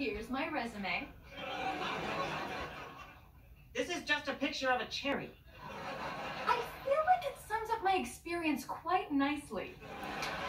Here's my resume. This is just a picture of a cherry. I feel like it sums up my experience quite nicely.